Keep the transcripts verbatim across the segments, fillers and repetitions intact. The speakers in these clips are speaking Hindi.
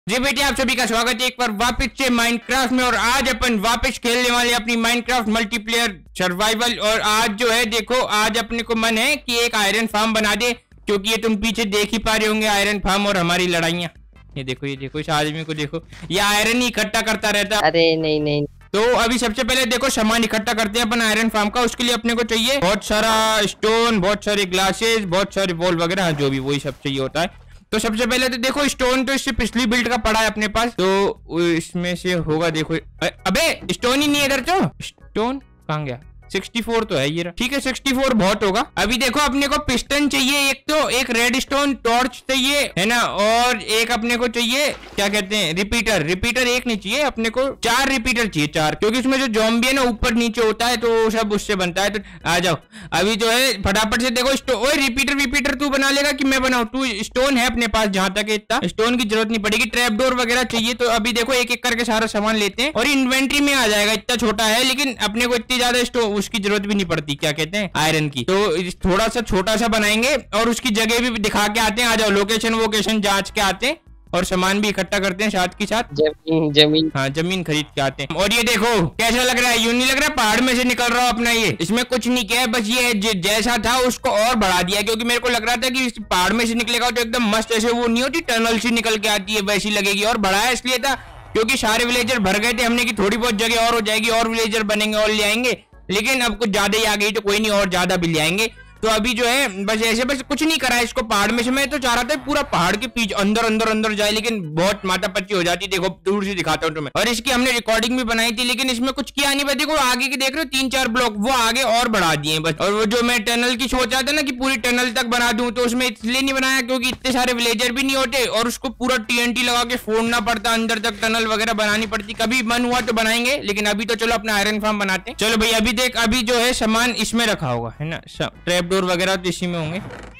जी बेटे, आप सभी का स्वागत है एक बार वापस से माइनक्राफ्ट में। और आज अपन वापस खेलने वाले अपनी माइनक्राफ्ट मल्टीप्लेयर सर्वाइवल। और आज जो है देखो, आज अपने को मन है कि एक आयरन फार्म बना दे, क्योंकि ये तुम पीछे देख ही पा रहे होंगे आयरन फार्म और हमारी लड़ाइयाँ। ये देखो, ये देखो, इस आदमी को देखो, ये आयरन ही इकट्ठा करता रहता है। अरे नहीं नहीं, तो अभी सबसे पहले देखो सामान इकट्ठा करते हैं अपन आयरन फार्म का। उसके लिए अपने को चाहिए बहुत सारा स्टोन, बहुत सारे ग्लासेस, बहुत सारे बॉल वगैरह, जो भी वही सब चाहिए होता है। तो सबसे पहले तो देखो स्टोन तो इससे पिछली बिल्ड का पड़ा है अपने पास, तो इसमें से होगा। देखो अबे स्टोन ही नहीं है इधर, तो स्टोन कहाँ गया? चौंसठ तो है ये रहा। ठीक है, चौंसठ बहुत होगा। अभी देखो अपने को पिस्टन चाहिए एक, तो एक रेड स्टोन टॉर्च चाहिए है ना, और एक अपने को चाहिए क्या कहते हैं रिपीटर। रिपीटर एक नहीं चाहिए अपने को, चार रिपीटर चाहिए, चार, क्योंकि उसमें जो जॉम्बी है ना ऊपर नीचे होता है, तो सब उससे बनता है। तो आ जाओ अभी जो है फटाफट से देखो। ओए रिपीटर रिपीटर तू बना लेगा कि मैं बनाऊं? तू स्टोन है अपने पास, जहां तक इतना स्टोन की जरूरत नहीं पड़ेगी। ट्रैप डोर वगैरह चाहिए, तो अभी देखो एक एक करके सारा सामान लेते हैं और इन्वेंट्री में आ जाएगा। इतना छोटा है लेकिन अपने को इतनी ज्यादा स्टोन उसकी जरूरत भी नहीं पड़ती, क्या कहते हैं आयरन की। तो थोड़ा सा छोटा सा बनाएंगे और उसकी जगह भी दिखा के आते हैं। आ जाओ लोकेशन वोकेशन जांच के आते हैं और सामान भी इकट्ठा करते हैं साथ के साथ। जमीन जमीन हाँ जमीन खरीद के आते हैं। और ये देखो कैसा लग रहा है, यूं नहीं लग रहा पहाड़ में से निकल रहा हो अपना। ये इसमें कुछ नहीं किया है, बस ये जैसा था उसको और बढ़ा दिया, क्योंकि मेरे को लग रहा था कि इस पहाड़ में से निकलेगा तो एकदम मस्त, ऐसे वो नहीं होती टनल से निकल के आती है वैसी लगेगी। और बढ़ाया इसलिए था क्योंकि सारे विलेजर भर गए थे हमने, की थोड़ी बहुत जगह और हो जाएगी और विलेजर बनेंगे और ले आएंगे। लेकिन अब कुछ ज्यादा ही आ गई तो कोई नहीं, और ज्यादा भी ले आएंगे। तो अभी जो है बस ऐसे, बस कुछ नहीं करा है इसको पहाड़ में से। मैं तो चाह रहा था पूरा पहाड़ के पीछे अंदर अंदर अंदर जाए, लेकिन बहुत माथापच्ची हो जाती। देखो दूर से दिखाता हूँ तुम्हें। और इसकी हमने रिकॉर्डिंग भी बनाई थी, लेकिन इसमें कुछ किया नहीं। देखो आगे के देख रहे हो तीन चार ब्लॉक वो आगे और बढ़ा दिए बस। और वो जो मैं टनल की सोचा था ना कि पूरी टनल तक बना दूं, तो उसमें इसलिए नहीं बनाया क्योंकि इतने सारे विलेजर भी नहीं होते और उसको पूरा टीएनटी लगा के फोड़ना पड़ता, अंदर तक टनल वगैरह बनानी पड़ती। कभी मन हुआ तो बनाएंगे, लेकिन अभी तो चलो अपना आयरन फार्म बनाते हैं। चलो भाई अभी देख, अभी जो है सामान इसमें रखा होगा है ना, ट्रैप डोर वगैरह तो इसी में होंगे।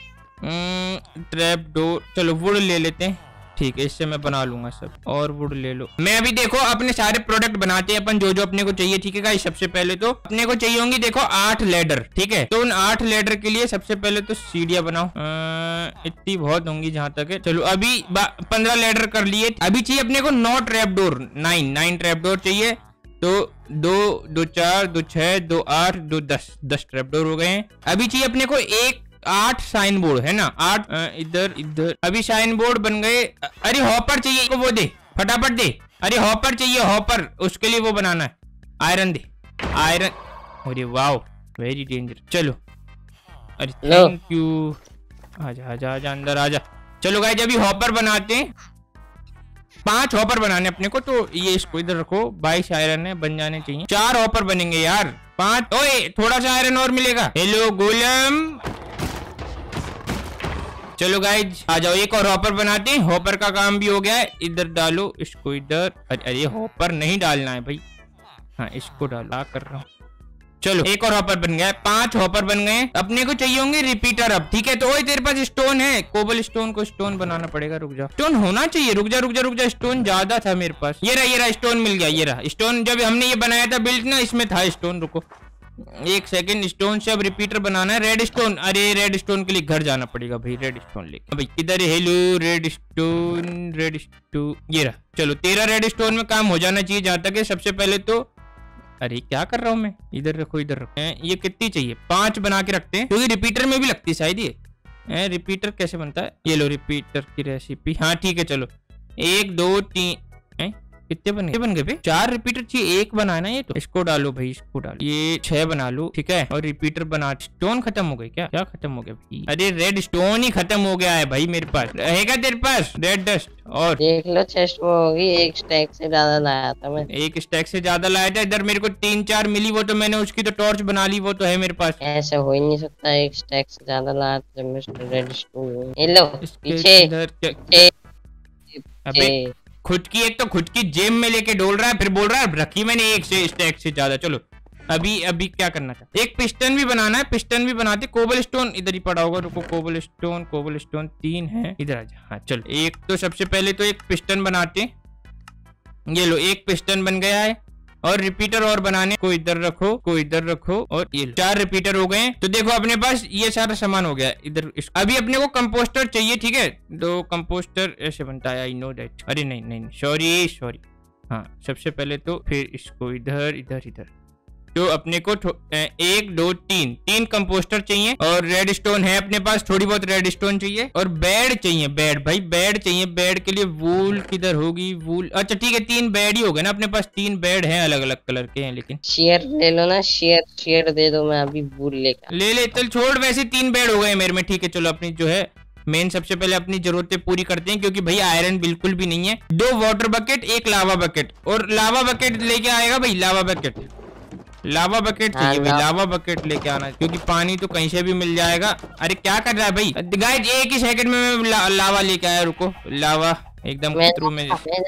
ट्रैप डोर, चलो वुड ले लेते हैं। ठीक है, इससे मैं बना लूंगा सब। और वुड ले लो। मैं अभी देखो अपने सारे प्रोडक्ट बनाते हैं अपन, जो जो अपने को चाहिए। ठीक है गाइस, सबसे पहले तो अपने को चाहिए होंगी देखो आठ लेडर। ठीक है, तो उन आठ लेडर के लिए सबसे पहले तो सीढ़ियां बनाओ। इतनी बहुत होंगी जहां तक है। चलो अभी पंद्रह लेडर कर लिए। अभी चाहिए अपने को नौ trap door, nine nine trap door चाहिए। तो दो दो चार दो छह दो आठ दो दस, दस ट्रैप डोर हो गए हैं। अभी चाहिए अपने को एक आठ साइन बोर्ड है ना, आठ इधर इधर। अभी साइन बोर्ड बन गए। अरे हॉपर चाहिए, वो दे फटाफट दे। अरे हॉपर चाहिए, हॉपर, उसके लिए वो बनाना है। आयरन दे, आयरन। अरे वाह वेरी डेंजर। चलो अरे थैंक यू। आजा आजा आजा अंदर आजा। चलो गाइस अभी हॉपर बनाते हैं। पांच हॉपर बनाने अपने को, तो ये इसको इधर रखो। बाईस आयरन है, बन जाने चाहिए। चार हॉपर बनेंगे यार, पांच। ओए थोड़ा सा आयरन और मिलेगा। Hello golem. चलो गाइज आ जाओ, एक और हॉपर बनाते हैं। हॉपर का काम भी हो गया है। इधर डालो इसको, इधर। अरे हॉपर नहीं डालना है भाई, हाँ इसको डालो, कर रहा हूँ। चलो एक और हॉपर बन गया है, पांच हॉपर बन गए। अपने को चाहिए होंगे रिपीटर अब। ठीक है, तो ओए तेरे पास स्टोन है? कोबल स्टोन को स्टोन बनाना पड़ेगा। रुक जा, स्टोन होना चाहिए। रुक जा रुक जा रुक जा, स्टोन ज्यादा था मेरे पास। ये रहा ये रहा स्टोन मिल गया। ये रहा स्टोन, जब हमने ये बनाया था बिल्ड ना, इसमें था स्टोन। रुको एक सेकंड, स्टोन से अब रिपीटर बनाना है। रेड स्टोन, अरे रेड स्टोन के लिए घर जाना पड़ेगा भाई। रेड स्टोन लेके भाई किधर है? Hello redstone, redstone ये रहा। चलो तेरह रेड स्टोन में काम हो जाना चाहिए जहां तक है। सबसे पहले तो अरे क्या कर रहा हूँ मैं, इधर रखो इधर रखो। ये कितनी चाहिए? पांच बना के रखते हैं, क्योंकि रिपीटर में भी लगती है शायद ये। रिपीटर कैसे बनता है? ये लो रिपीटर की रेसिपी। हाँ ठीक है, चलो एक दो तीन। कितने बन गए? बन गए चार रिपीटर चाहिए, एक बनाना है ये। तो इसको डालो भाई, इसको डालो। ये छह बना लो। ठीक है, और रिपीटर बना। स्टोन खत्म हो गए क्या? क्या खत्म हो गया भाई? अरे रेड स्टोन ही खत्म हो गया है भाई मेरे पास। रहेगा तेरे पास रेड डस्ट? और देख लो चेस्ट वो होगी, एक स्टैक से ज्यादा लाया था मैं। एक स्टैक से ज्यादा लाया था। इधर मेरे को तीन चार मिली, वो तो मैंने उसकी तो टॉर्च बना ली, वो तो है मेरे पास। ऐसा हो ही नहीं सकता, एक स्टैक से ज्यादा लाया था मिस्टर रेड स्टोन। ये लो पीछे। अबे खुद की, एक तो खुद की जेब में लेके डोल रहा है, फिर बोल रहा है रखी मैंने एक से स्टैक से ज्यादा। चलो अभी अभी क्या करना था? एक पिस्टन भी बनाना है, पिस्टन भी बनाते। कोबल स्टोन इधर ही पड़ा होगा। रुको, कोबल स्टोन, कोबल स्टोन तीन है। इधर आजा। हाँ चलो, एक तो सबसे पहले तो एक पिस्टन बनाते। ये लो एक पिस्टन बन गया है। और रिपीटर और बनाने को इधर रखो, को इधर रखो, और ये चार रिपीटर हो गए। तो देखो अपने पास ये सारा सामान हो गया इधर। अभी अपने को कंपोस्टर चाहिए, ठीक है। तो कंपोस्टर ऐसे बनता है, आई नो दैट। अरे नहीं नहीं सॉरी सॉरी, हाँ सबसे पहले तो फिर इसको इधर इधर इधर। तो अपने को एक दो तीन तीन कंपोस्टर चाहिए, और रेड स्टोन है अपने पास, थोड़ी बहुत रेड स्टोन चाहिए, और बेड चाहिए, बेड भाई बेड चाहिए। बेड के लिए वूल किधर होगी, वूल, अच्छा ठीक है तीन बेड ही हो गए ना अपने पास, तीन बेड हैं अलग अलग कलर के हैं। लेकिन शेयर ले लो ना, शेयर शेयर दे दो, मैं अभी वूल लेकर ले ले। चल छोड़, वैसे तीन बेड हो गए मेरे में, ठीक है। चलो अपनी जो है मेन सबसे पहले अपनी जरूरतें पूरी करते हैं, क्योंकि भाई आयरन बिल्कुल भी नहीं है। दो वाटर बकेट, एक लावा बकेट, और लावा बकेट लेके आएगा भाई, लावा बकेट लावा बकेट चाहिए भाई, लावा बकेट लेके आना, क्योंकि पानी तो कहीं से भी मिल जाएगा। अरे क्या कर रहा है भाई गाइस, एक ही सेकंड में मैं ला, लावा लेके आया, रुको। लावा एकदम थ्रू में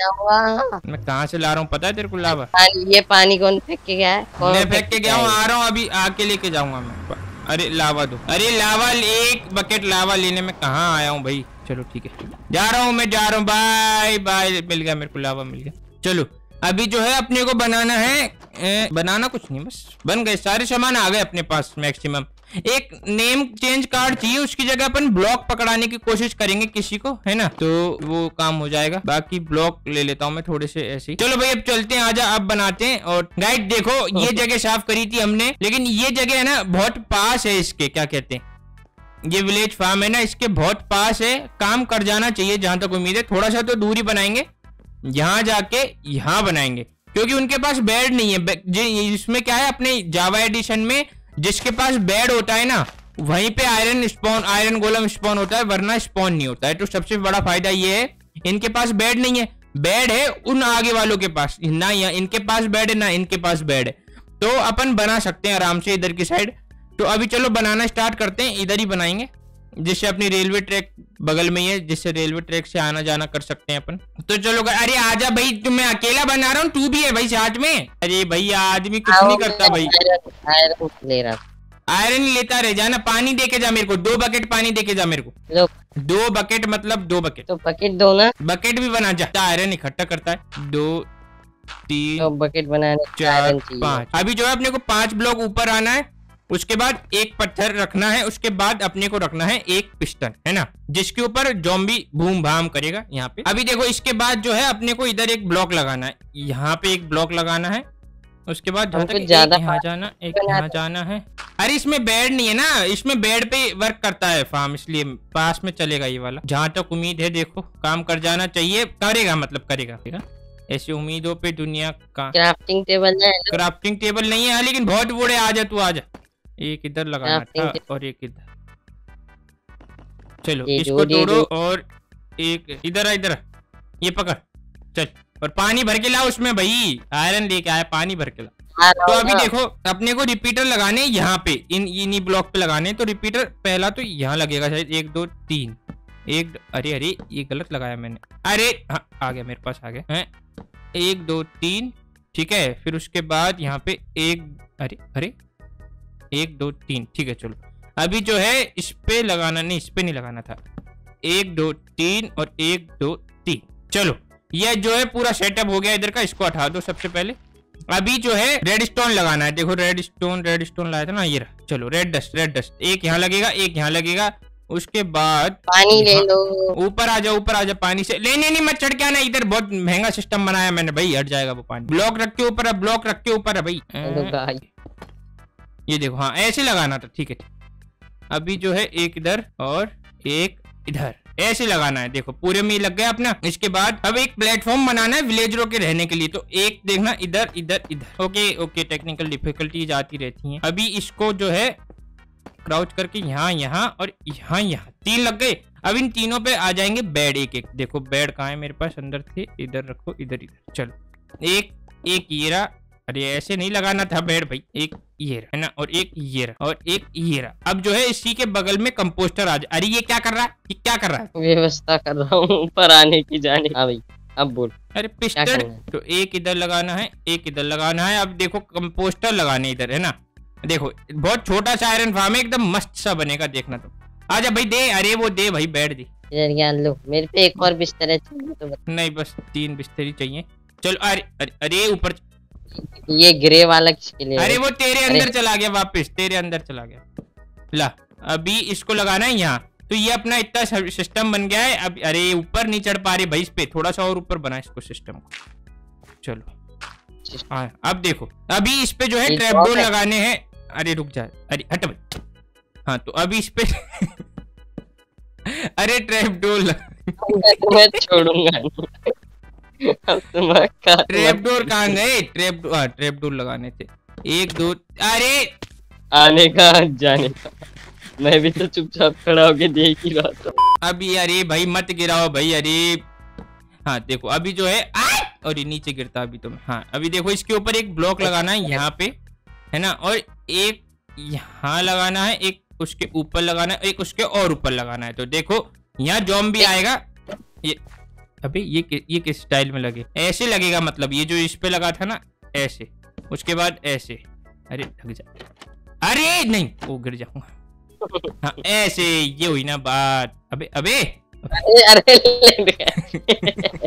मैं कहाँ से ला रहा हूँ पता है तेरे को लावा? ये पानी कौन फेंक के गया है? मैं फेंक के गया हूँ, आ रहा हूँ अभी आके लेके जाऊंगा मैं। अरे लावा दो, अरे लावा, एक बकेट लावा लेने में कहाँ आया हूँ भाई। चलो ठीक है, जा रहा हूँ मैं, जा रहा हूँ, बाय बाय। मिल गया मेरे को लावा, मिल गया। चलो अभी जो है अपने को बनाना है, ए, बनाना कुछ नहीं, बस बन गए सारे सामान आ गए अपने पास मैक्सिमम। एक नेम चेंज कार्ड चाहिए, उसकी जगह अपन ब्लॉक पकड़ाने की कोशिश करेंगे किसी को, है ना, तो वो काम हो जाएगा। बाकी ब्लॉक ले लेता हूँ मैं थोड़े से ऐसे ही। चलो भाई अब चलते हैं, आजा अब बनाते हैं। और गाइड देखो ये जगह साफ करी थी हमने, लेकिन ये जगह है ना बहुत पास है इसके, क्या कहते हैं, ये विलेज फार्म है ना, इसके बहुत पास है, काम कर जाना चाहिए जहां तक उम्मीद है। थोड़ा सा तो दूरी बनाएंगे, यहाँ जाके यहाँ बनाएंगे, क्योंकि उनके पास बेड नहीं है। इसमें क्या है अपने जावा एडिशन में, जिसके पास बेड होता है ना, वहीं पे iron spawn, iron golem spawn होता है, वरना स्पॉन नहीं होता है। तो सबसे बड़ा फायदा ये है, इनके पास बेड नहीं है, बेड है उन आगे वालों के पास, ना इनके पास बेड है ना इनके पास बेड है। तो अपन बना सकते हैं आराम से इधर की साइड। तो अभी चलो बनाना स्टार्ट करते हैं, इधर ही बनाएंगे, जिससे अपनी रेलवे ट्रैक बगल में ही है, जिससे रेलवे ट्रैक से आना जाना कर सकते हैं अपन। तो चलो, अरे आजा भाई, तुम, मैं अकेला बना रहा हूँ, तू भी है भाई साथ में। अरे भैया आदमी कुछ नहीं करता भाई, आयरन ले रहा, आयरन लेता रह जाना। पानी देके जा मेरे को, दो बकेट पानी देके जा मेरे को। दो बकेट मतलब दो बकेट, तो बकेट दो ना, बकेट भी बना जा, आयरन इकट्ठा करता है। दो तीन तो बकेट बनाने चार पाँच, अभी जो है अपने को पांच ब्लॉक ऊपर आना है, उसके बाद एक पत्थर रखना है, उसके बाद अपने को रखना है एक पिस्टन, है ना, जिसके ऊपर जॉम्बी भूम भाम करेगा यहाँ पे। अभी देखो इसके बाद जो है अपने को इधर एक ब्लॉक लगाना है, यहाँ पे एक ब्लॉक लगाना है, उसके बाद जहाँ तक ज्यादा यहाँ जाना, एक यहाँ जाना है। अरे इसमें बेड नहीं है ना, इसमें बेड पे वर्क करता है फार्म, इसलिए पास में चलेगा ये वाला, जहाँ तक उम्मीद है। देखो काम कर जाना चाहिए, करेगा मतलब करेगा, ठीक है। ऐसी उम्मीदों पे दुनिया का क्राफ्टिंग टेबल है, क्राफ्टिंग टेबल नहीं है लेकिन बहुत बूढ़े, आ जा तू आ जा। एक इधर लगाना था और एक इधर, चलो इसको तोड़ो, और एक इधर इधर ये पकड़, चल, और पानी भर के ला उसमें भाई, आयरन लेके आया, पानी भर के ला। तो अभी देखो अपने को रिपीटर लगाने यहाँ पे, इन इन्हीं ब्लॉक पे लगाने। तो रिपीटर पहला तो यहाँ लगेगा शायद, एक दो तीन, एक, अरे अरे ये गलत लगाया मैंने, अरे हाँ आ गया मेरे पास, आ गया है, एक दो तीन, ठीक है। फिर उसके बाद यहाँ पे एक, अरे अरे एक दो तीन, ठीक है। चलो अभी जो है इस पे लगाना, नहीं इस पे नहीं लगाना था, एक दो तीन और एक दो तीन। चलो ये जो है पूरा सेटअप हो गया इधर का, इसको हटा दो सबसे पहले। अभी जो है रेड स्टोन लगाना है, देखो रेड स्टोन, रेड स्टोन लाया था ना, ये रहा। चलो रेड डस्ट, रेड डस्ट, एक यहाँ लगेगा, एक यहाँ लगेगा। उसके बाद पानी ले लो, ऊपर आ जाओ, ऊपर आ जाओ, पानी से ले, नहीं नहीं मत चढ़ के आना, इधर बहुत महंगा सिस्टम बनाया मैंने भाई, हट जाएगा वो पानी। ब्लॉक रख के ऊपर है, ब्लॉक रख के ऊपर है भाई, ये देखो, हाँ ऐसे लगाना था, ठीक है। अभी जो है एक इधर और एक इधर, ऐसे लगाना है, देखो पूरे में लग गया अपना। इसके बाद अब एक प्लेटफॉर्म बनाना है विलेजरों के रहने के लिए, तो एक देखना इधर इधर इधर, ओके ओके, टेक्निकल डिफिकल्टीज आती रहती हैं। अभी इसको जो है क्राउच करके यहाँ यहाँ और यहाँ यहाँ, तीन लग गए। अब इन तीनों पे आ जाएंगे बेड, एक एक, देखो बेड कहाँ है मेरे पास, अंदर थे, इधर रखो, इधर इधर, चलो एक एक ये रहा, अरे ऐसे नहीं लगाना था बेड भाई, एक ये रहा है ना, और एक ये रहा, और एक ये रहा। अब जो है इसी के बगल में कंपोस्टर आ जाए। अरे ये क्या कर रहा है, ये क्या कर रहा है? व्यवस्था कर रहा हूँ ऊपर आने की, जाने। हाँ भाई अब बोल। अरे पिस्टन, तो एक इधर लगाना है, एक इधर लगाना है। अब देखो कंपोस्टर लगाने इधर, है ना, देखो बहुत छोटा सा आयरन फार्म है, एकदम मस्त सा बनेगा, देखना तो। आजा भाई दे, अरे वो दे भाई, बैठ दे इधर, ज्ञान लो, मेरे पे एक और बिस्तर है, नहीं बस तीन बिस्तर ही चाहिए। चलो अरे अरे अरे ऊपर, ये ग्रे वाला किसके लिए? अरे वो तेरे अंदर चला गया, वापस तेरे अंदर चला गया। ला अभी इसको लगाना है यहाँ। तो ये अपना इतना सिस्टम बन गया है। अब अरे ऊपर नहीं चढ़ पा रहे भाई, इस पे थोड़ा सा और ऊपर बना इसको सिस्टम को। चलो हाँ अब देखो, अभी इस पे जो है ट्रैप डोर लगाने हैं। अरे रुक जा, अरे हट भाई। हाँ तो अभी इस पे अरे ट्रैप डोर मैं छोड़ूंगा ट्रैप डोर कहाँ गए? ट्रैप डोर, हाँ ट्रैप डोर लगाने थे। एक दो, अरे आने का जाने का, मैं भी तो चुपचाप खड़ा होके देख ही रहा था। अभी अरे भाई मत गिराओ भाई, अरे हाँ देखो अभी जो है और ये नीचे गिरता अभी तो। हाँ अभी देखो इसके ऊपर एक ब्लॉक लगाना है यहाँ पे, है ना, और एक यहाँ लगाना है, एक उसके ऊपर लगाना है, एक उसके और ऊपर लगाना है। तो देखो यहाँ ज़ॉम्बी आएगा। ये अबे ये ये किस स्टाइल में लगे? ऐसे लगेगा, मतलब ये जो इस पे लगा था ना ऐसे, उसके बाद ऐसे। अरे लग जा, अरे नहीं वो गिर जाऊंगा। हाँ ऐसे, ये हुई ना बात। अबे अबे अरे अरे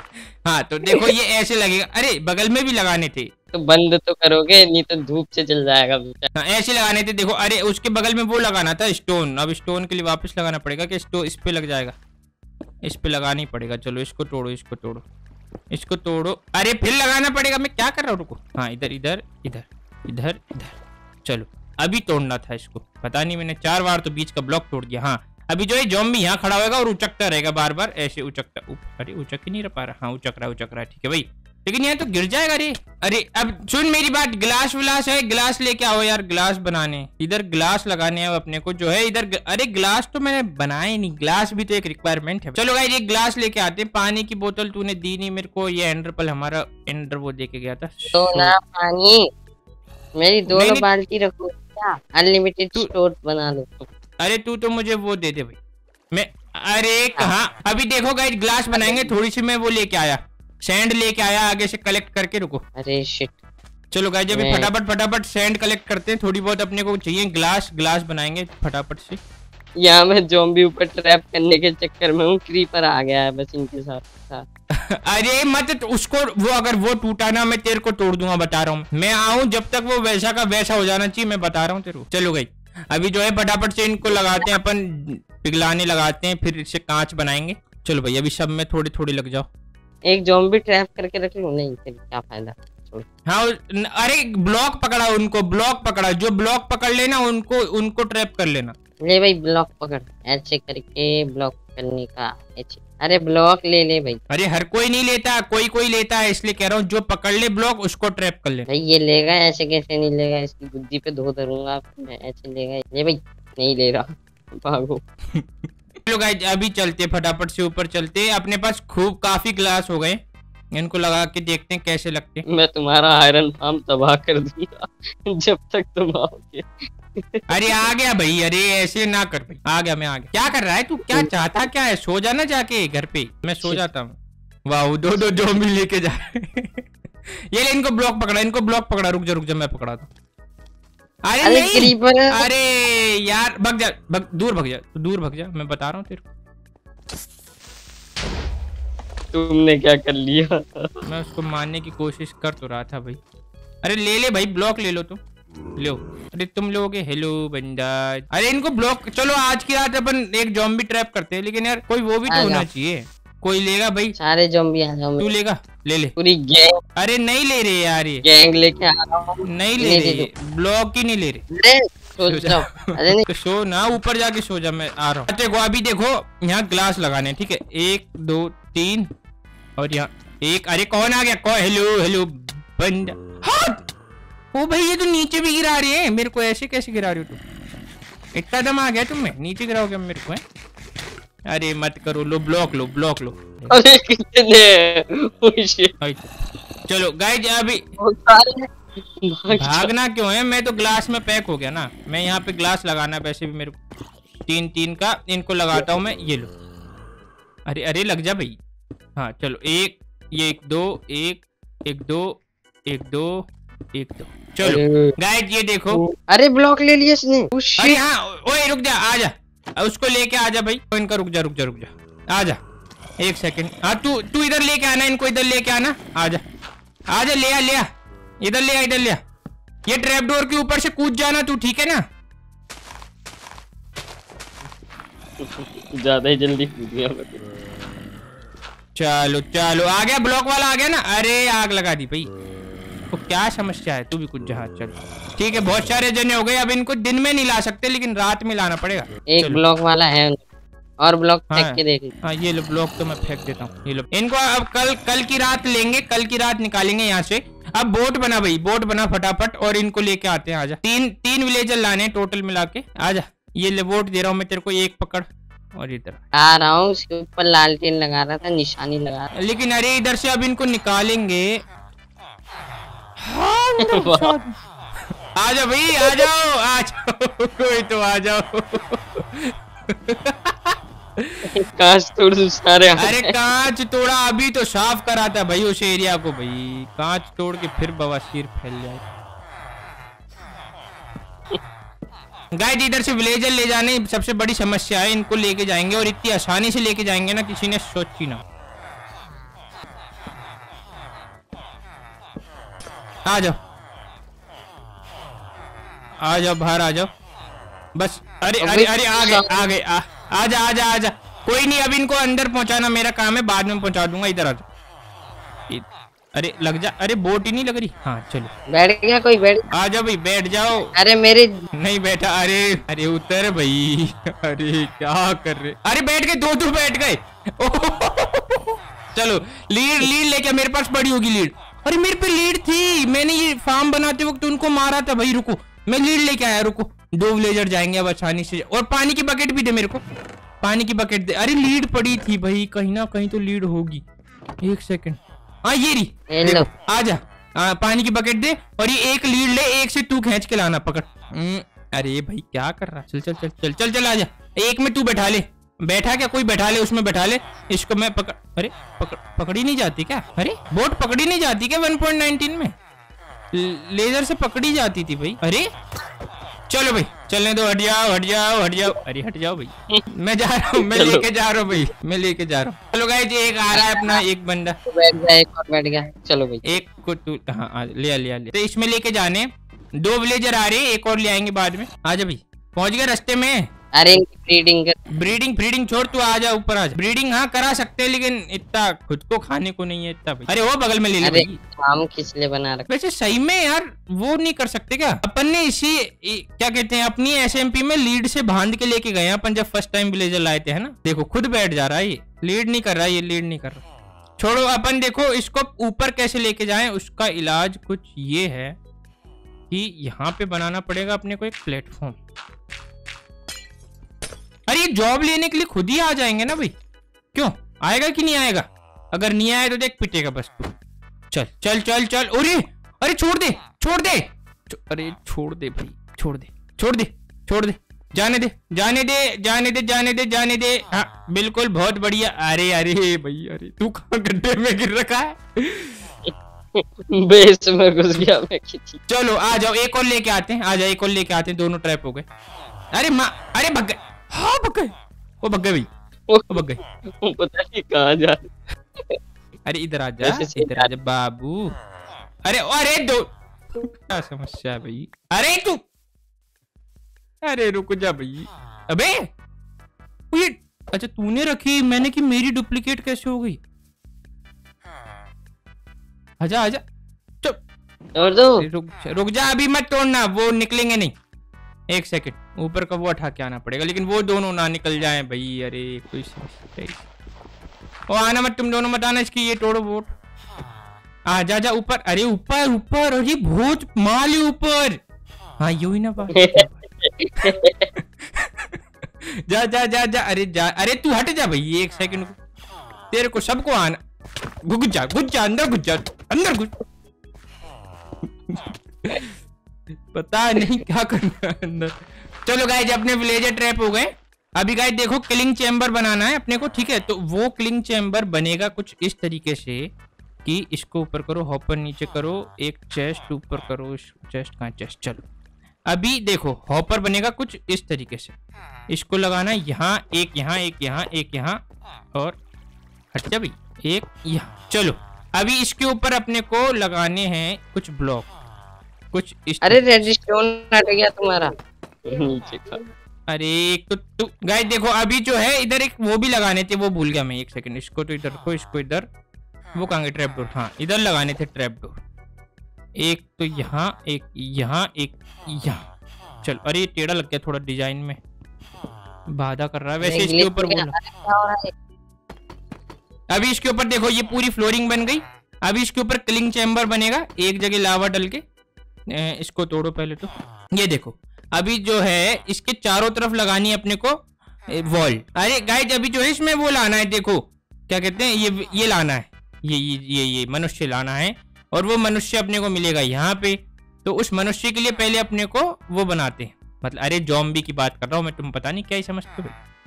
हाँ तो देखो ये ऐसे लगेगा। अरे बगल में भी लगाने थे तो बंद तो करोगे, नहीं तो धूप से जल जाएगा। हाँ ऐसे लगाने थे देखो। अरे उसके बगल में वो लगाना था स्टोन। अब स्टोन के लिए वापस लगाना पड़ेगा कि स्टोन इस पे लग जाएगा, इस पे लगाना ही पड़ेगा। चलो इसको तोड़ो, इसको तोड़ो, इसको तोड़ो। अरे फिर लगाना पड़ेगा, मैं क्या कर रहा हूँ, रुको। हाँ इधर इधर इधर इधर इधर। चलो अभी तोड़ना था इसको, पता नहीं मैंने चार बार तो बीच का ब्लॉक तोड़ दिया। हाँ अभी जो है ज़ॉम्बी यहाँ खड़ा होगा और उचकता रहेगा बार बार ऐसे, उचकता। अरे उचक ही नहीं पा रहा। हाँ उचक रहा है, उचक रहा है, ठीक है भाई, लेकिन यहाँ तो गिर जाएगा। अरे अरे अब सुन मेरी बात, ग्लास विलास है, ग्लास लेके आओ यार, ग्लास बनाने। इधर ग्लास लगाने हैं अपने को जो है इधर। अरे ग्लास तो मैंने बनाए नहीं, ग्लास भी तो एक रिक्वायरमेंट है। चलो गाइस एक ग्लास लेके आते हैं। पानी की बोतल तूने दी नहीं मेरे को, ये एंडरपल हमारा एंडर वो दे के गया था। तो ना पानी मेरी दोनों बाल्टी रखो, क्या अनलिमिटेड स्टोर बना लो। अरे तू तो मुझे वो दे दे भाई, मैं अरे कहाँ। अभी देखो गाइस ग्लास बनाएंगे, थोड़ी सी मैं वो लेके आया, सैंड लेके आया आगे से कलेक्ट करके। रुको अरे शिट। चलो गाइस अभी फटाफट फटाफट सैंड कलेक्ट करते हैं, थोड़ी बहुत अपने को चाहिए। ग्लास ग्लास बनाएंगे फटाफट से। यहाँ मैं ज़ॉम्बी ऊपर ट्रैप करने के चक्कर में हूँ, क्रीपर आ गया है बस इनके साथ साथ। अरे मत तो उसको, वो अगर वो टूटा ना मैं तेरे को तोड़ दूंगा, बता रहा हूँ। मैं आऊँ जब तक वो वैसा का वैसा हो जाना चाहिए, मैं बता रहा हूँ तेरे को। चलो गई अभी जो है फटाफट से इनको लगाते हैं अपन, पिघलाने लगाते हैं, फिर इससे कांच बनाएंगे। चलो भाई अभी सब में थोड़े थोड़े लग जाओ। एक ज़ॉम्बी ट्रैप करके रख लूं? नहीं फिर क्या फायदा। हाँ अरे ब्लॉक पकड़ा, उनको ब्लॉक पकड़ा, जो ब्लॉक पकड़ लेना उनको उनको ट्रैप कर लेना। ले भाई ब्लॉक पकड़, ऐसे करके ब्लॉक करने का ऐसे। अरे ब्लॉक ले ले भाई। अरे हर कोई नहीं लेता, कोई कोई लेता है, इसलिए कह रहा हूँ जो पकड़ ले ब्लॉक उसको ट्रैप कर ले। भाई ये लेगा, ऐसे कैसे नहीं लेगा, इसकी बुद्धि पे धो धरूंगा मैं। ऐसे लेगा ले भाई, नहीं ले रहा, भागो। चलो गाइस अभी चलते फटाफट से ऊपर चलते। अपने पास खूब काफी ग्लास हो गए, इनको लगा के देखते हैं कैसे लगते हैं। मैं तुम्हारा आयरन फार्म तबाह कर दूंगा जब तक तुम आओगे। अरे आ गया भाई, अरे ऐसे ना कर भाई, आ गया मैं आ गया। क्या कर रहा है तू, क्या चाहता क्या है? सो जाना जाके घर पे, मैं सो जाता हूँ। वाह दो दो ज़ॉम्बी लेके जा ये ले इनको ब्लॉक पकड़ा, इनको ब्लॉक पकड़ा। रुक जा रुक जा मैं पकड़ा था। अरे, अरे नहीं, अरे यार भग जा, भग, दूर भग जा, तू दूर भग जा, मैं बता रहा हूँ तेरे को। तुमने क्या कर लिया? मैं उसको मारने की कोशिश कर तो रहा था भाई। अरे ले ले भाई, ब्लॉक ले लो, तुम लो। अरे तुम लोगे, हेलो बंदा। अरे इनको ब्लॉक। चलो आज की रात अपन एक ज़ॉम्बी ट्रैप करते हैं, लेकिन यार कोई वो भी तो होना चाहिए। कोई लेगा भाई? सारे ज़ॉम्बी आ जाओ। तू लेगा? ले ले पूरी गैंग। अरे नहीं ले रहे यार, ये गैंग लेके आ रहा हूं। नहीं ले रहे, ब्लॉक ही नहीं ले रहे। सो जाओ। अरे नहीं सो ना, ऊपर जाके सो जा, मैं आ रहा हूँ। देखो अभी देखो यहाँ ग्लास लगाने, ठीक है, एक दो तीन और यहाँ एक। अरे कौन आ गया? कौन? हेलो हेलो बंदा। ओ भाई ये तो नीचे भी गिरा रही है मेरे को, ऐसे कैसे गिरा रही हो तुम? इतना दम आ गया तुम्हें, नीचे गिराओगे मेरे को है? अरे मत करो, लो ब्लॉक लो, ब्लॉक लो। अरे कितने चलो गाइस अभी भागना क्यों है? मैं तो ग्लास में पैक हो गया ना। मैं यहाँ पे ग्लास लगाना है वैसे भी मेरे को, तीन तीन का इनको लगाता हूँ मैं। ये लो, अरे अरे लग जा भाई। हाँ चलो एक, ये एक दो, एक एक दो, एक दो, एक दो। चलो गाइस ये देखो। अरे ब्लॉक ले लिया इसने। अरे हाँ ओए रुक जा, आ जा, उसको लेके आ जा भाई। इनका रुक जा रुक जा रुक जा, आ जा एक सेकंड। हाँ तू तू इधर लेके आना, इनको इधर लेके आना। आ जा आ जा, ले आ ले आ। इधर ले आ, इधर ले आ। ये ट्रैप डोर के ऊपर से कूद जाना तू, ठीक है ना? ज्यादा ही जल्दी कूद गया। चलो चलो, आ गया ब्लॉक वाला, आ गया ना। अरे आग लगा दी भाई। तो क्या समस्या है, तू भी कुछ जहाज। चलो ठीक है, बहुत सारे जने हो गए। अब इनको दिन में नहीं ला सकते, लेकिन रात में लाना पड़ेगा। एक ब्लॉक वाला है और ब्लॉक हाँ, फेंक के देख। हाँ ये लो ब्लॉक तो मैं फेंक देता हूँ। ये लो, इनको अब कल कल की रात लेंगे, कल की रात निकालेंगे यहाँ से। अब बोट बना भाई, बोट बना फटाफट, और इनको लेके आते हैं। आजा, तीन तीन विलेजर लाने टोटल मिला के। आजा, ये ले बोट दे रहा हूँ मैं तेरे को, एक पकड़। और इधर आ रहा हूँ, उसके ऊपर लालटेन लगा रहा था, निशानी लगा रहा। लेकिन अरे इधर से अब इनको निकालेंगे। आ जाओ भाई, आ जाओ, आ जाओ, कोई तो आ जाओ। कांच तोड़ दो सारे। अरे कांच तोड़ा, अभी तो साफ करा था भाई उस एरिया को। भाई कांच तोड़ के फिर बवासीर फैल जाए। गाइस इधर से विलेजर ले जाने सबसे बड़ी समस्या है। इनको लेके जाएंगे और इतनी आसानी से लेके जाएंगे ना, किसी ने सोची ना। आ जाओ, आ जाओ, बाहर आ जाओ बस। अरे अरे अरे आ गए, आ गए। आजा आजा आजा, कोई नहीं, अब इनको अंदर पहुंचाना मेरा काम है, बाद में पहुंचा दूंगा। इधर आ जाओ। अरे लग जा। अरे बोट ही नहीं लग रही। हाँ चलो, बैठ गया कोई? बैठ आ जाओ भाई, बैठ जाओ। अरे मेरे नहीं बैठा। अरे अरे उतर भाई। अरे क्या कर रहे? अरे बैठ गए, दो दो बैठ गए। चलो लीड लीड लेके, मेरे पास पड़ी होगी लीड। अरे मेरे पे लीड थी, मैंने ये फार्म बनाते वक्त उनको मारा था भाई। रुको मैं लीड लेके आया, रुको। दो विलेजर जाएंगे अब आसानी से। और पानी की बकेट भी दे मेरे को, पानी की बकेट दे। अरे लीड पड़ी थी भाई, कहीं ना कहीं तो लीड होगी। एक सेकंड, हाँ ये रही, आजा। आ, पानी की बकेट दे, और ये एक लीड ले, एक से तू खींच के लाना, पकड़। अरे भाई क्या कर रहा? चल चल चल चल चल चल, आजा। एक में तू बैठा ले। बैठा क्या? कोई बैठा ले, उसमें बैठा ले। इसको मैं पकड़। अरे पकड़, पकड़ी नहीं जाती क्या? अरे बोट पकड़ी नहीं जाती क्या वन पॉइंट नाइनटीन में? लेजर से पकड़ी जाती थी भाई। अरे चलो भाई, चलने दो। हट जाओ हट जाओ हट जाओ। अरे हट जाओ भाई, मैं जा रहा हूँ, मैं लेके जा रहा हूँ भाई, मैं लेके जा रहा हूँ। चलो गाइस, एक आ रहा है अपना, एक बंदा बैठ गया, एक और बैठ गया। चलो भाई, एक को तू, हाँ लिया लिया लिया। तो इसमें लेके जाने, दो विलेजर आ रहे, एक और ले आएंगे बाद में। आजा भाई, पहुंच गए रास्ते में। अरे ब्रीडिंग कर। ब्रीडिंग ब्रीडिंग छोड़, तू आ जा ऊपर। आ जा। ब्रीडिंग हाँ करा सकते हैं, लेकिन इतना खुद को खाने को नहीं है इतना भाई। अरे वो बगल में ले ले भाई। हम किस लिए बना रखे? वैसे सही में यार वो नहीं कर सकते क्या? अपन ने इसी क्या कहते हैं, अपनी एसएमपी में लीड से बांध के लेके गए अपन, जब फर्स्ट टाइम विलेजर लाए थे, है ना? देखो खुद बैठ जा रहा है ये, लीड नहीं कर रहा है ये, लीड नहीं कर रहा। छोड़ो, अपन देखो इसको ऊपर कैसे लेके जाएं। उसका इलाज कुछ ये है कि यहाँ पे बनाना पड़ेगा अपने को एक प्लेटफॉर्म। अरे ये जॉब लेने के लिए खुद ही आ जाएंगे ना भाई? क्यों आएगा कि नहीं आएगा? अगर नहीं आए तो देख पिटेगा बस तू। चल चल चल चल। अरे अरे छोड़ दे छोड़ दे, अरे छोड़ दे भाई, छोड़ दे छोड़ दे छोड़ दे, जाने दे जाने दे जाने दे जाने दे जाने दे। हाँ बिल्कुल, बहुत बढ़िया। अरे अरे भाई, अरे तू कहाँ गड्ढे में गिर रखा है? बेस में घुस गया मैं। चलो आ जाओ, एक और लेके आते हैं। आ जाओ, एक और लेके आते हैं। दोनों ट्रैप हो गए। अरे माँ, अरे भग गए। हाँ भग गए, वो भग गए भाई, वो भग गए। पता नहीं कहाँ जा। अरे इधर आ जा, इधर आ जा बाबू। अरे अरे दो, क्या समस्या है भाई? अरे तू, अरे रुक जा भाई। अबे ये, अच्छा तूने रखी, मैंने कि मेरी डुप्लीकेट कैसे हो गई? आजा आजा, चुप। तोड़ दो। रुक रुक जा, अभी मत तोड़ना, वो निकलेंगे नहीं। एक सेकंड, ऊपर का वो उठा के आना पड़ेगा, लेकिन वो दोनों ना निकल जाएं भाई। अरे कोई ओ आना मत, तुम दोनों मत आना। इसकी ये तोड़ो वोट। आ जा जा ऊपर। अरे ऊपर ऊपर, अरे भूत माल ऊपर। हाँ यू ही ना बात। जा जा जा जा। अरे जा, अरे तू हट जा भाई एक सेकंड को, तेरे को सबको आना। घुस जा घुस जा, अंदर घुस जा, अंदर घुस। पता नहीं क्या करना है अंदर। चलो गाइस, अपने विलेजर ट्रैप हो गए। अभी गाइस देखो, किलिंग चेम्बर बनाना है अपने को, ठीक है? तो वो किलिंग चेम्बर बनेगा कुछ इस तरीके से कि इसको ऊपर करो, हॉपर नीचे करो, एक चेस्ट ऊपर करो। चेस्ट कहाँ? चेस्ट। चलो अभी देखो, हॉपर बनेगा कुछ इस तरीके से। इसको लगाना यहाँ, एक यहाँ, एक यहाँ, एक यहाँ, और हट जा भाई, एक यहाँ। चलो अभी इसके ऊपर अपने को लगाने हैं कुछ ब्लॉक, कुछ इस। अरे रेडस्टोन हट गया तुम्हारा नीचे का। अरे तो तू गाइस देखो अभी जो है इधर एक वो भी लगाने थे, वो भूल गया मैं। एक सेकंड, इसको तो इधर को, इसको इधर, वो कहाँ गए? ट्रैप डोर, हाँ इधर लगाने थे ट्रैप डोर। एक तो यहाँ, एक यहाँ, एक यहाँ। चल, अरे ये टेढ़ा लग गया थोड़ा डिजाइन में, बाधा कर रहा है। वैसे इसके ऊपर बोला, अभी इसके ऊपर देखो ये पूरी फ्लोरिंग बन गई। अभी इसके ऊपर किलिंग चैम्बर बनेगा, एक जगह लावा डल के। इसको तोड़ो पहले तो। ये देखो अभी जो है इसके चारों तरफ लगानी है अपने को वॉल। अरे गाइस अभी जो है इसमें वो लाना है, देखो क्या कहते हैं, ये ये लाना है, ये ये ये ये मनुष्य लाना है। और वो मनुष्य अपने को मिलेगा यहाँ पे। तो उस मनुष्य के लिए पहले अपने को वो बनाते हैं, मतलब अरे ज़ॉम्बी की बात कर रहा हूँ मैं, तुम पता नहीं क्या ही समझते हो।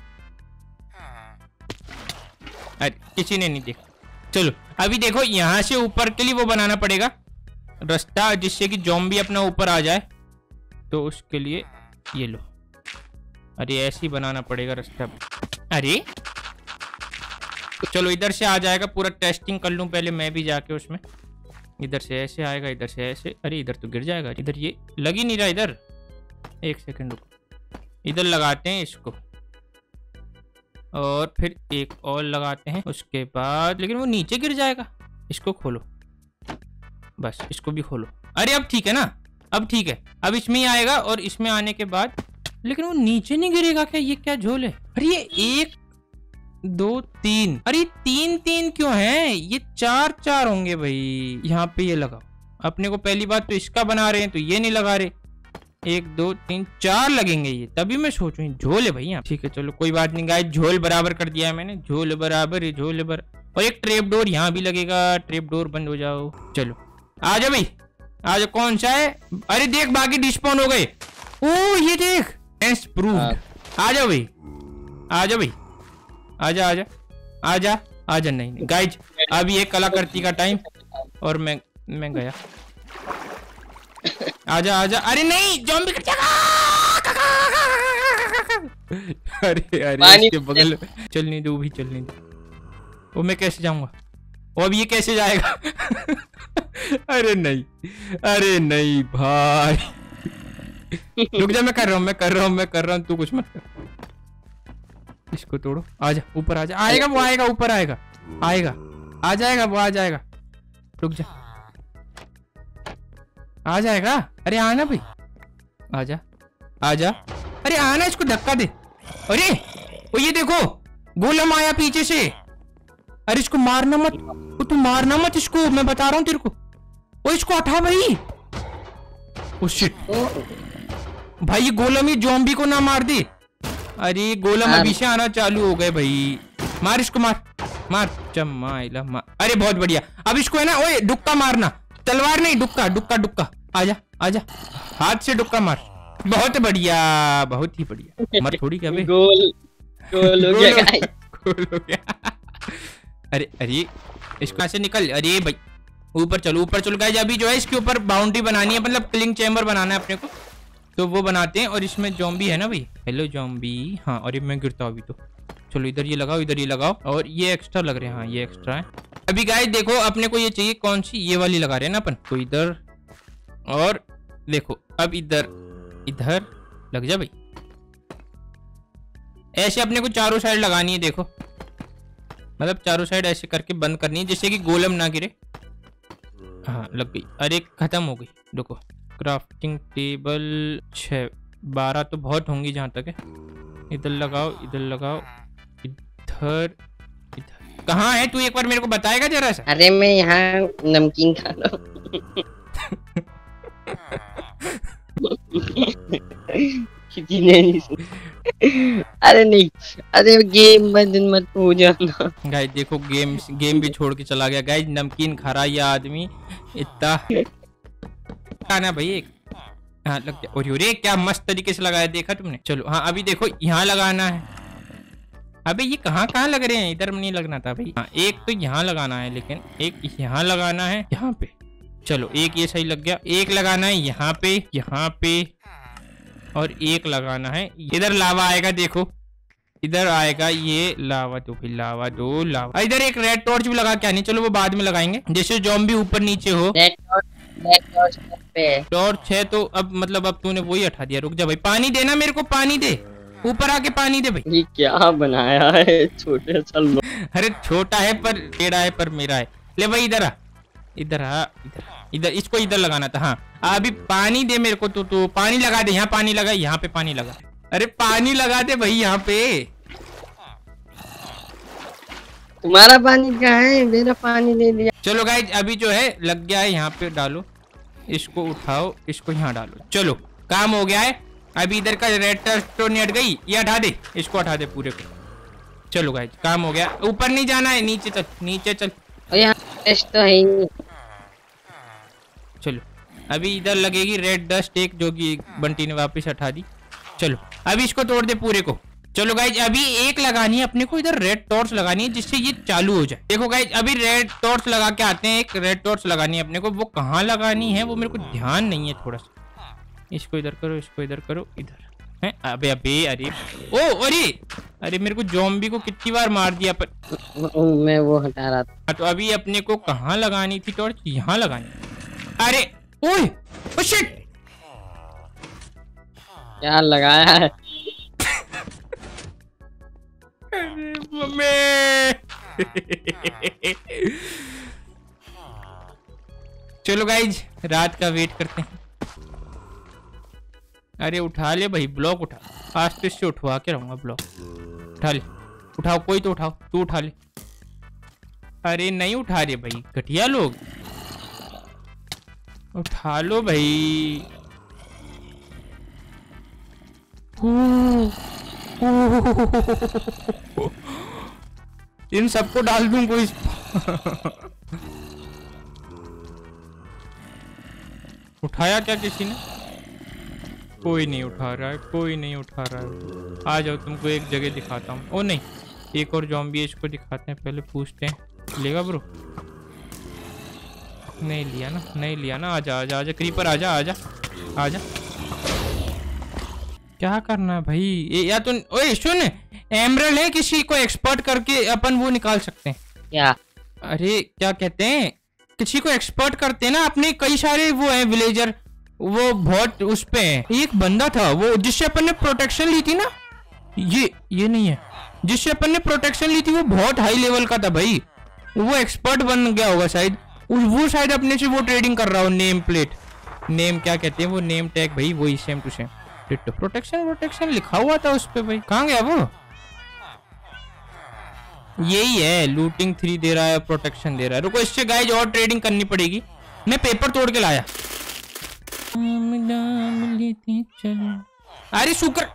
अरे किसी ने नहीं देखा। चलो अभी देखो यहाँ से ऊपर के लिए वो बनाना पड़ेगा रास्ता, जिससे कि ज़ॉम्बी अपना ऊपर आ जाए। तो उसके लिए ये लो, अरे ऐसे ही बनाना पड़ेगा रास्ता। अरे तो चलो इधर से आ जाएगा, पूरा टेस्टिंग कर लूं पहले मैं भी जाके उसमें। इधर से ऐसे आएगा, इधर से ऐसे। अरे इधर तो गिर जाएगा, इधर ये लग ही नहीं रहा। इधर एक सेकंड रुको, इधर लगाते हैं इसको और फिर एक और लगाते हैं उसके बाद, लेकिन वो नीचे गिर जाएगा। इसको खोलो, बस इसको भी खोलो। अरे अब ठीक है ना, अब ठीक है। अब इसमें ही आएगा और इसमें आने के बाद, लेकिन वो नीचे नहीं गिरेगा क्या? ये क्या झोल है? अरे ये एक दो तीन, अरे तीन तीन क्यों है? ये चार चार होंगे भाई। यहाँ पे ये लगाओ। अपने को पहली बात तो इसका बना रहे हैं तो ये नहीं लगा रहे। एक दो तीन चार लगेंगे ये, तभी मैं सोचूं झोल है भाई यहाँ। ठीक है चलो कोई बात नहीं गाइस, झोल बराबर कर दिया है मैंने। झोल बराबर है, झोल बराबर। और एक ट्रैप डोर यहाँ भी लगेगा। ट्रैप डोर बंद हो जाओ। चलो आ जाओ भाई, आ जाओ। कौन सा है? अरे देख बाकी डिस्पॉन हो गए। ओ ये देख प्रूव्ड। आ जाओ भाई, आ जाओ भाई, आजा आजा आजा आजा। नहीं नहीं गाइज, अब ये कलाकृति का टाइम और मैं मैं गया। आजा आजा। अरे नहीं ज़ॉम्बी कट जाएगा। अरे अरे इसके बगल चलने दो भी, चलने दो। वो मैं कैसे जाऊंगा? वो अब ये कैसे जाएगा? अरे नहीं, अरे नहीं भाई। रुक जा, मैं कर रहा हूँ, मैं कर रहा हूँ, मैं कर रहा हूँ, तू कुछ मत कर। इसको तोड़ो, आजा ऊपर आजा। आएगा वो, आएगा ऊपर, आएगा आएगा आ जाएगा वो, आ जाएगा। रुक जा, आ जाएगा। अरे आना भाई, आजा आजा। अरे आना, इसको धक्का दे। अरे वो ये देखो गोलम आया पीछे से। अरे इसको मारना मत, वो तू मारना मत इसको, मैं बता रहा हूँ तेरे को। वो इसको हटा भाई। ओ शिट भाई, ये गोलम ही ज़ॉम्बी को ना मार दे। अरे गोलम अभी से आना चालू हो गए भाई। मार इसको, मार मार चमाइला मार। अरे बहुत बढ़िया। अब इसको है ना, ओए डुक्का मारना, तलवार नहीं, डुक्का डुक्का डुक्का। आजा आजा, हाथ से डुक्का मार। बहुत बढ़िया, बहुत ही बढ़िया। मर थोड़ी क्या बे, गोल गोल हो गया गाइस, गोल हो गया। अरे अरे इसको ऐसे निकल। अरे भाई ऊपर चलो, ऊपर चलो गाइस। अभी जो है इसके ऊपर बाउंड्री बनानी है, मतलब किलिंग चैम्बर बनाना है अपने को। तो वो बनाते हैं। और इसमें ज़ॉम्बी है ना भाई। Hello zombie. हाँ अरे मैं गिरता हूँ अभी तो। चलो इधर ये लगाओ, इधर ये लगाओ। और ये एक्स्ट्रा लग रहे हैं, हाँ ये एक्स्ट्रा है। अभी गाइस देखो अपने को ये चाहिए कौन सी, ये वाली लगा रहे हैं ना अपन। तो इधर और देखो, अब इधर इधर लग जा भाई। ऐसे अपने को चारों साइड लगानी है, देखो मतलब चारों साइड ऐसे करके बंद करनी है, जिससे कि गोलम ना गिरे। हाँ लग गई। अरे खत्म हो गई, रुको। क्राफ्टिंग टेबल छः बारह तो बहुत होंगी जहाँ तक है। इधर लगाओ, इधर लगाओ, इधर इधर। कहाँ है तू, एक बार मेरे को बताएगा जरा सा? अरे मैं यहाँ नमकीन खा रहा हूँ। किसी ने नहीं सुना। अरे नहीं, अरे गेम बंद मत हो जाना। गाइस देखो गेम गेम भी छोड़ के चला गया। गाइस नमकीन खा रहा ये आदमी इतना। खाना भाई एक, हाँ लग गया। और ये क्या मस्त तरीके से लगाया, देखा तुमने? चलो हाँ अभी देखो यहाँ लगाना है। अबे ये कहाँ कहाँ लग रहे हैं, इधर नहीं लगना था भाई। हाँ एक तो यहाँ लगाना है, लेकिन एक यहाँ लगाना है, यहाँ पे। चलो एक ये सही लग गया। एक लगाना है यहाँ पे, यहाँ पे, और एक लगाना है इधर। लावा आएगा देखो, इधर आएगा ये लावा दो भाई, लावा दो लावा। इधर एक रेड टॉर्च भी लगा के आनी, चलो वो बाद में लगाएंगे, जैसे ज़ॉम्बी ऊपर नीचे हो। रेड टॉर्च, रेड टॉर्च पे टॉर्च है तो अब मतलब अब तूने वही हटा दिया। रुक जा भाई, पानी देना मेरे को, पानी दे, ऊपर आके पानी दे भाई। ये क्या बनाया है छोटे चल। अरे छोटा है पर टेढ़ा है पर मेरा है। ले भाई इधर आ, इधर आ, इधर इधर इसको इधर लगाना था। हाँ अभी पानी दे मेरे को, तो तो पानी लगा दे, यहाँ पानी लगा, यहाँ पे पानी लगा। अरे पानी लगा दे भाई यहाँ पे। तुम्हारा पानी कहाँ है? मेरा पानी ले लिया। चलो गाइज अभी जो है लग गया है, यहाँ पे डालो, इसको उठाओ, इसको यहाँ डालो। चलो काम हो गया है। अभी इधर का रेड टॉर्च तो नहीं हट गई, ये हटा दे, इसको हटा दे पूरे को। चलो गाइज काम हो गया। ऊपर नहीं जाना है, नीचे चल, नीचे चल। यहाँ टेस्ट तो है ही नहीं। चलो अभी इधर लगेगी रेड डस्ट एक, जो कि बंटी ने वापस हटा दी। चलो अभी इसको तोड़ दे पूरे को। चलो गाइज अभी एक लगानी है अपने को, इधर रेड टॉर्च लगानी है जिससे ये चालू हो जाए। देखो गाइज अभी रेड टॉर्च लगा के आते हैं। एक रेड टॉर्च लगानी है अपने को, वो कहाँ लगानी है वो मेरे को ध्यान नहीं है थोड़ा सा। इसको इधर करो, इसको इधर करो, इधर है। अबे अबे अरे ओ अरे अरे मेरे को ज़ॉम्बी को कितनी बार मार दिया पर। मैं वो हटा रहा था। तो अभी अपने को कहाँ लगानी थी टॉर्च? यहाँ लगानी। अरे ओए ओ शिट, क्या लगाया है? मम्मी चलो गाइज रात का वेट करते हैं। अरे उठा ले भाई, ब्लॉक उठा, आस्ते से उठवा के रहूंगा ब्लॉक। उठा ले, उठाओ कोई तो उठाओ, तू उठा ले। अरे नहीं उठा रहे भाई, घटिया लोग, उठा लो भाई। इन सबको डाल दूं कोई। उठाया क्या किसी ने? कोई नहीं उठा रहा है, कोई नहीं उठा रहा है। आ जाओ तुमको एक जगह दिखाता हूँ। ओ नहीं, एक और ज़ॉम्बी है, इसको दिखाते हैं, पहले पूछते हैं लेगा ब्रो। नहीं लिया ना, नहीं लिया ना। आजा आजा आजा क्रीपर, आजा आजा आजा। क्या करना है भाई ये? या तो ओए सुन, एमरल्ड है, किसी को एक्सपर्ट करके अपन वो निकाल सकते हैं क्या? अरे क्या कहते हैं, किसी को एक्सपर्ट करते हैं ना। अपने कई सारे वो है विलेजर, वो बहुत उस पे है। एक बंदा था वो जिससे अपन ने प्रोटेक्शन ली थी ना, ये ये नहीं है, जिससे अपन ने प्रोटेक्शन ली थी, वो बहुत हाई लेवल का था भाई। वो एक्सपर्ट बन गया होगा शायद, वो शायद अपने से वो ट्रेडिंग कर रहा हो। नेम प्लेट, नेम क्या कहते हैं वो, नेम टैग भाई, वही same to same. Protection protection लिखा हुआ था उस पे भाई, कहाँ गया वो? यही है, लूटिंग थ्री दे रहा है, प्रोटेक्शन दे रहा है। रुको इससे गाइज और ट्रेडिंग करनी पड़ेगी। मैं पेपर तोड़ के लाया। अरे शुक्र,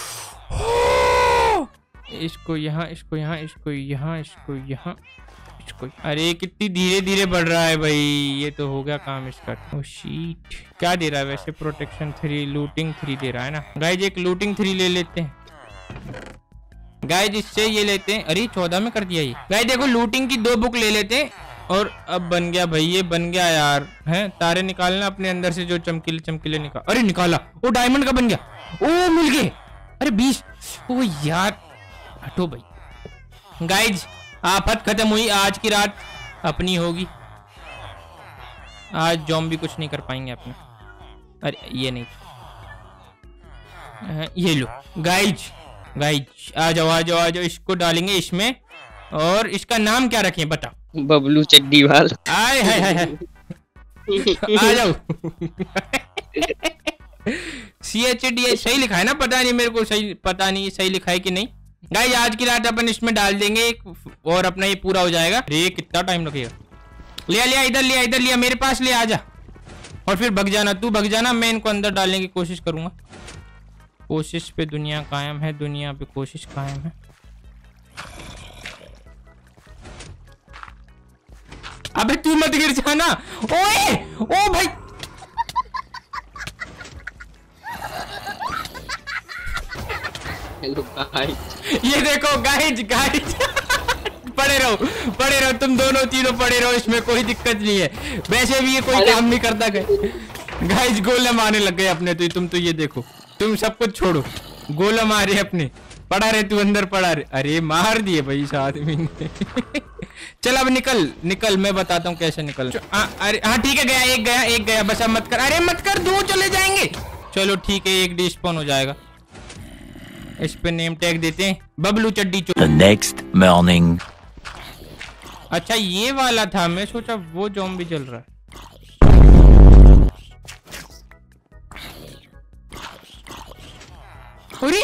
इसको यहाँ, इसको यहाँ, इसको यहाँ, इसको यहाँ, इसको। अरे कितनी धीरे धीरे बढ़ रहा है भाई, ये तो हो गया काम इसका। ओ शीट, क्या दे रहा है वैसे? प्रोटेक्शन थ्री, लूटिंग थ्री दे रहा है ना गाइज। एक लूटिंग थ्री ले लेते हैं गाइज, इससे ये लेते हैं। अरे चौदह में कर दिया ये गाइज। देखो लूटिंग की दो बुक ले लेते हैं और अब बन गया भाई, ये बन गया यार। हैं तारे निकालना अपने अंदर से, जो चमकीले चमकीले निकाल। अरे निकाला, वो डायमंड का बन गया। ओ मिल गए, अरे बीस। ओ यार हटो भाई। गाइज आफत खत्म हुई, आज की रात अपनी होगी। आज ज़ॉम्बी कुछ नहीं कर पाएंगे अपने। अरे ये नहीं, ये लो गाइज, गाइज आ जाओ आ जाओ आ जाओ। इसको डालेंगे इसमें, और इसका नाम क्या रखें बता? बबलू चड्डी वाला। आए हाय हाय हाय, आ जाओ। सी एच डी एच सही लिखा है ना? पता नहीं मेरे को, सही पता नहीं सही लिखा है कि नहीं। गाइस आज की रात अपन इसमें डाल देंगे और अपना ये पूरा हो जाएगा। अरे कितना टाइम लगेगा? लिया लिया, इधर लिया, इधर लिया, मेरे पास ले आ जा। और फिर भग जाना, तू भग जाना, मैं इनको अंदर डालने की कोशिश करूंगा। कोशिश पे दुनिया कायम है, दुनिया पे कोशिश कायम है। अबे तू मत गिर जाना। ओए ओ भाई, हेलो गाइस, ये देखो गाइस, गाइस पड़े रहो पड़े रहो, तुम दोनों तीनों पड़े रहो, इसमें कोई दिक्कत नहीं है। वैसे भी ये कोई काम नहीं करता। गाइस गोले मारने लग गए अपने, तो तुम तो ये देखो, तुम सब कुछ छोड़ो, गोला मारे अपने। पड़ा रहे तू अंदर पड़ा रहे। अरे मार दिए भाई इस आदमी ने। चल अब निकल निकल, मैं बताता हूँ कैसे निकल। अरे हाँ ठीक है, गया एक गया एक गया, बस अब मत कर। अरे मत कर, दो चले जाएंगे। चलो ठीक है, एक डिस्पॉन हो जाएगा। इस पे नेम टैग देते हैं बबलू चड्डी चो। The next morning. अच्छा ये वाला था, मैं सोचा वो ज़ॉम्बी चल रहा है। अरे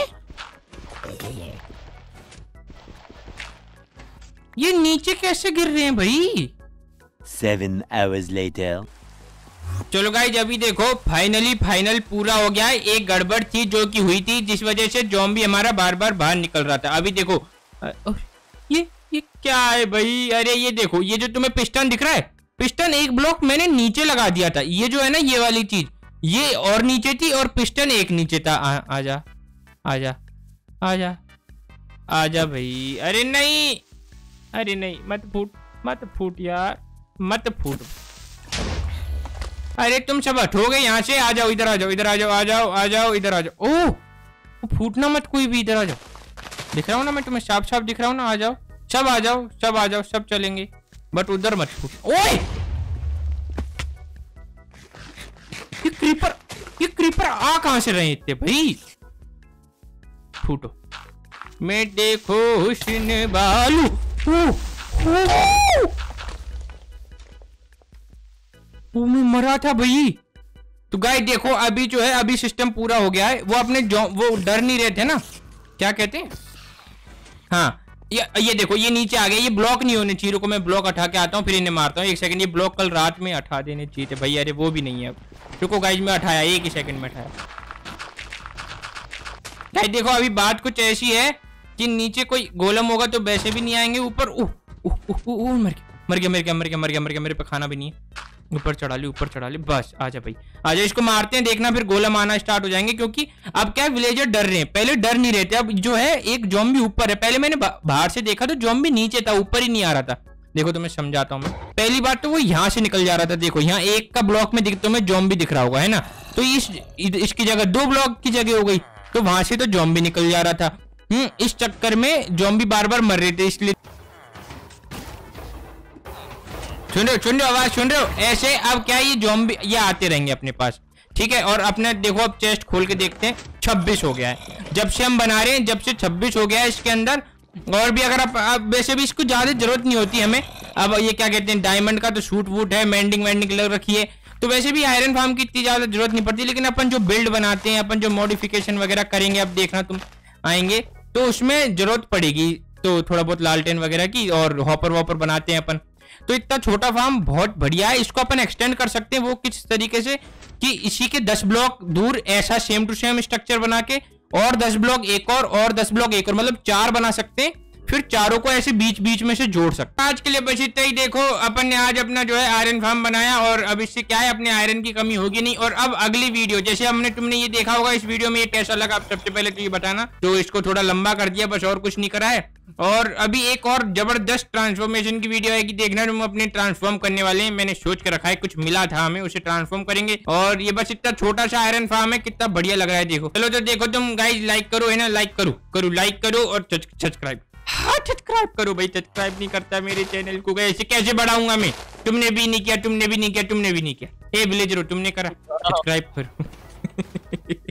ये नीचे कैसे गिर रहे हैं भाई? Seven hours later. चलो गाइस अभी देखो फाइनली फाइनल पूरा हो गया है। एक गड़बड़ थी जो कि हुई थी, जिस वजह से ज़ॉम्बी हमारा बार बार बाहर निकल रहा था। अभी देखो ये ये क्या है भाई? अरे ये देखो, ये जो तुम्हें पिस्टन दिख रहा है, पिस्टन एक ब्लॉक मैंने नीचे लगा दिया था। ये जो है ना ये वाली चीज, ये और नीचे थी और पिस्टन एक नीचे था। आ, आजा आजा आजा आजा भाई। अरे नहीं अरे नहीं, मत फूट मत फूट यार, मत फूट। अरे तुम सब हटोगे यहाँ से? आ जाओ इधर, आ जाओ इधर, आ जाओ आ जाओ आ जाओ इधर आ जाओ। ओह फूटना मत कोई भी, इधर आ जाओ। दिख रहा हूँ ना मैं तुम्हें, साफ साफ दिख रहा हूँ ना। आ जाओ सब, आ जाओ सब, आ जाओ सब चलेंगे, बट उधर मत फूट। ओए ये क्रीपर, ये क्रीपर आ कहां से रहे इतने भाई? फूटो मैं देखो हुस्न बालू। वो मैं मरा था भाई। तो गाइस देखो अभी जो है अभी सिस्टम पूरा हो गया है। वो अपने जो वो डर नहीं रहे थे ना, क्या कहते हैं, हाँ ये ये देखो ये नीचे आ गया। ये ब्लॉक नहीं होने चाहिए, को मैं ब्लॉक हटा के आता हूँ फिर इन्हें मारता हूँ। एक सेकंड, ये ब्लॉक कल रात में हटा देने चाहिए थे भाई। अरे वो भी नहीं है, रुको गाइस मैं हटाया, एक ही सेकंड में हटाया। गाइस देखो अभी बात कुछ ऐसी है कि नीचे कोई गोलम होगा तो वैसे भी नहीं आएंगे। ऊपर उह उह उह मर गया मर गया मर गया मर गया मर गया मर गया। मेरे पे खाना भी नहीं है। ऊपर चढ़ा ली ऊपर चढ़ा ली, बस आजा भाई आजा। इसको मारते हैं, देखना फिर गोलम आना स्टार्ट हो जाएंगे। क्योंकि अब क्या विलेजर डर रहे हैं, पहले डर नहीं रहते। अब जो है एक ज़ॉम्बी ऊपर है। पहले मैंने बाहर से देखा तो ज़ॉम्बी नीचे था, ऊपर ही नहीं आ रहा था। देखो तुम्हें समझाता हूँ मैं। पहली बात तो वो यहाँ से निकल जा रहा था। देखो यहाँ एक का ब्लॉक में दिख तुम्हें ज़ॉम्बी दिख रहा होगा है ना, तो इस इसकी जगह दो ब्लॉक की जगह हो गई, तो वहां से तो ज़ॉम्बी निकल जा रहा था। हम्म इस चक्कर में ज़ॉम्बी बार बार मर रहे थे, इसलिए। सुन रहे हो सुन रहे हो आवाज सुन रहे हो? ऐसे अब क्या ये ज़ॉम्बी ये आते रहेंगे अपने पास, ठीक है। और अपने देखो अब चेस्ट खोल के देखते हैं, छब्बीस हो गया है जब से हम बना रहे हैं, जब से छब्बीस हो गया है इसके अंदर। और भी अगर आप, आप वैसे भी इसको ज्यादा जरूरत नहीं होती हमें। अब ये क्या कहते हैं, डायमंड का तो शूट वूट है, मेंडिंग वेंडिंग लग रखी है, तो वैसे भी आयरन फार्म की इतनी ज्यादा जरूरत नहीं पड़ती। लेकिन अपन जो बिल्ड बनाते हैं, अपन जो मॉडिफिकेशन वगैरह करेंगे, अब देखना तुम आएंगे तो उसमें जरूरत पड़ेगी। तो थोड़ा बहुत लालटेन वगैरह की, और हॉपर वॉपर बनाते हैं अपन। तो इतना छोटा फार्म बहुत बढ़िया है, इसको अपन एक्सटेंड कर सकते हैं। वो किस तरीके से कि इसी के दस ब्लॉक दूर ऐसा सेम टू सेम स्ट्रक्चर बना के, और दस ब्लॉक एक और और दस ब्लॉक एक और, मतलब चार बना सकते हैं। फिर चारों को ऐसे बीच बीच में से जोड़ सकते हैं। आज के लिए बस इतना ही। देखो अपन ने आज अपना जो है आयरन फार्म बनाया, और अब इससे क्या है, अपने आयरन की कमी होगी नहीं। और अब अगली वीडियो, जैसे हमने तुमने ये देखा होगा, इस वीडियो में ये कैसा लगा आप सबसे पहले तो ये बताना। तो इसको थोड़ा लंबा कर दिया, बस और कुछ नहीं करा है। और अभी एक और जबरदस्त ट्रांसफॉर्मेशन की वीडियो आएगी, देखना तुम अपने ट्रांसफॉर्म करने वाले हैं। मैंने सोच के रखा है, कुछ मिला था हमें, उसे ट्रांसफॉर्म करेंगे। और ये बस इतना छोटा सा आयरन फार्म है, कितना बढ़िया लग रहा है। देखो चलो तो देखो तुम गाइस, लाइक करो है ना, लाइक करो करो लाइक करो और सब्सक्राइब, हाँ सब्सक्राइब करो भाई। सब्सक्राइब नहीं करता मेरे चैनल को, ऐसे कैसे बढ़ाऊंगा मैं? तुमने भी नहीं किया, तुमने भी नहीं किया, तुमने भी नहीं किया। ए विलेजरो तुमने करा, सब्सक्राइब करो।